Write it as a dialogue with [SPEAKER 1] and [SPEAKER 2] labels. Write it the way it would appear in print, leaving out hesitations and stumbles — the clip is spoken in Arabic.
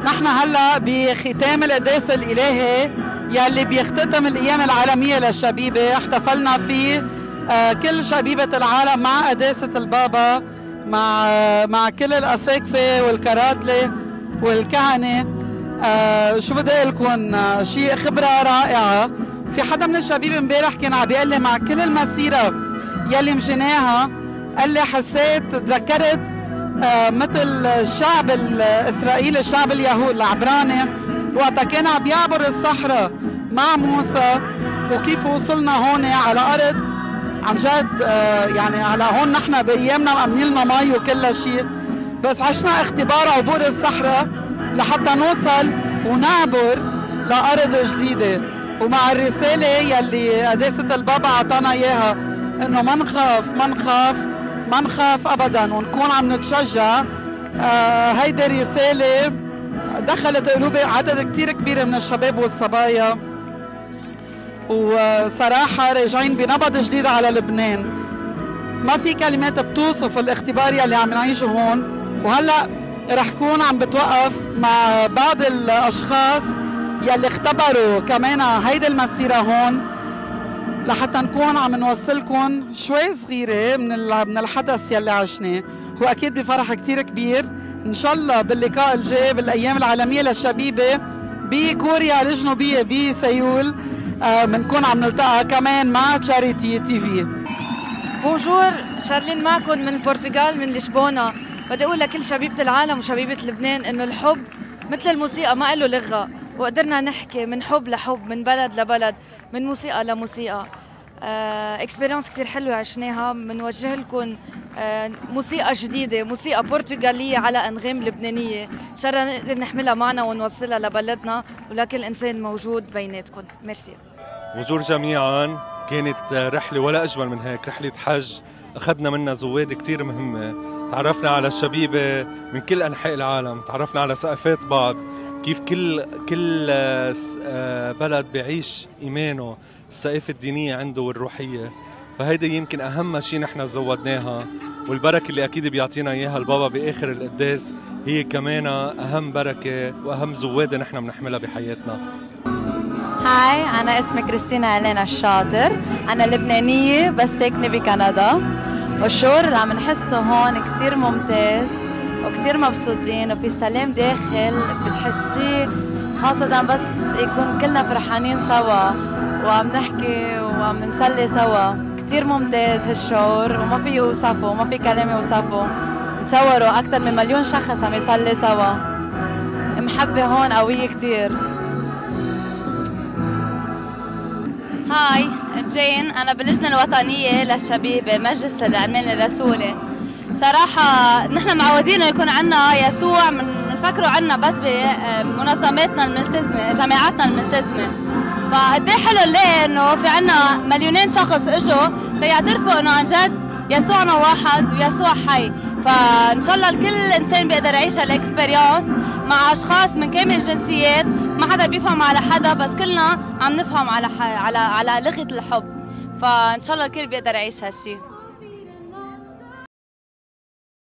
[SPEAKER 1] نحن هلا بختام القداس الالهي يلي بيختتم الايام العالميه للشبيبه، احتفلنا فيه كل شبيبه العالم مع قداسه البابا، مع كل الاساقفه والكرادله والكهنه. شو بدي اقول لكم، شيء خبره رائعه. في حدا من الشبيب امبارح كان عم بيقول لي مع كل المسيره يلي مشيناها، قال لي حسيت تذكرت مثل الشعب الاسرائيلي، الشعب اليهود العبراني وقتها كان عم يعبر الصحراء مع موسى، وكيف وصلنا هون على ارض عن جد. يعني على هون نحن بايامنا مأمنين لنا مي وكل شيء، بس عشنا اختبار عبور الصحراء لحتى نوصل ونعبر لارض جديده. ومع الرساله يلي قداسه البابا اعطانا اياها انه ما نخاف ما نخاف ما نخاف ابدا ونكون عم نتشجع، هيدي رساله دخلت قلوب عدد كتير كبير من الشباب والصبايا، وصراحه راجعين بنبض جديد على لبنان. ما في كلمات بتوصف الاختبار يلي عم نعيشه هون. وهلا رح كون عم بتوقف مع بعض الاشخاص يلي اختبروا كمان هيدي المسيره هون، لحتى نكون عم نوصلكم شوي صغيره من الحدث يلي عشناه، واكيد بفرح كتير كبير. ان شاء الله باللقاء الجاي بالايام العالميه للشبيبه بكوريا الجنوبيه بسيول بنكون عم نلتقى كمان مع تشاريتي تي في.
[SPEAKER 2] بونجور، شارلين معكم من البرتغال من لشبونه. بدي اقول لكل شبيبه العالم وشبيبه لبنان انه الحب مثل الموسيقى ما له لغه، وقدرنا نحكي من حب لحب، من بلد لبلد، من موسيقى لموسيقى. اكسبيرينس كثير حلوه عشناها. بنوجه لكم موسيقى جديده، موسيقى برتغاليه على انغام لبنانيه، ان شاء الله نقدر نحملها معنا ونوصلها لبلدنا ولكل انسان موجود بيناتكم. ميرسي.
[SPEAKER 3] بونجور جميعا. كانت رحله ولا اجمل من هيك، رحله حج اخذنا منها زواد كثير مهمه. تعرفنا على الشبيبه من كل انحاء العالم، تعرفنا على ثقافات بعض، كيف كل بلد بيعيش ايمانه، الثقافه الدينيه عنده والروحيه. فهيدي يمكن اهم شيء نحن زودناها، والبركه اللي اكيد بيعطينا اياها البابا باخر القداس هي كمان اهم بركه واهم زواده نحن بنحملها بحياتنا.
[SPEAKER 4] هاي، أنا اسمي كريستينا إلينا الشاطر، أنا لبنانية بس ساكنة بكندا، والشعور اللي عم نحسه هون كتير ممتاز وكتير مبسوطين، وفي سلام داخل بتحسيه، خاصة بس يكون كلنا فرحانين سوا وعم نحكي وعم نسلي سوا. كتير ممتاز هالشعور وما في يوصفه، ما في كلام يوصفه. تصوروا أكثر من 1,000,000 شخص عم يصلي سوا. محبة هون قوية كتير.
[SPEAKER 5] هاي جين، أنا باللجنة الوطنية للشبيبة مجلس العنان الرسولي. صراحة نحن معودين يكون عنا يسوع، نفكروا عنا بس بمنظماتنا الملتزمة، جامعاتنا الملتزمة. فقد ايه حلو ليه انه في عنا 2,000,000 شخص اجوا ليعترفوا انه عن جد يسوعنا واحد ويسوع حي. فان شاء الله الكل انسان بيقدر يعيش هالاكسبيرينس مع اشخاص من كامل الجنسيات، ما حدا بيفهم على حدا، بس كلنا عم نفهم على لغة الحب. فان شاء الله الكل بيقدر يعيش هالشي.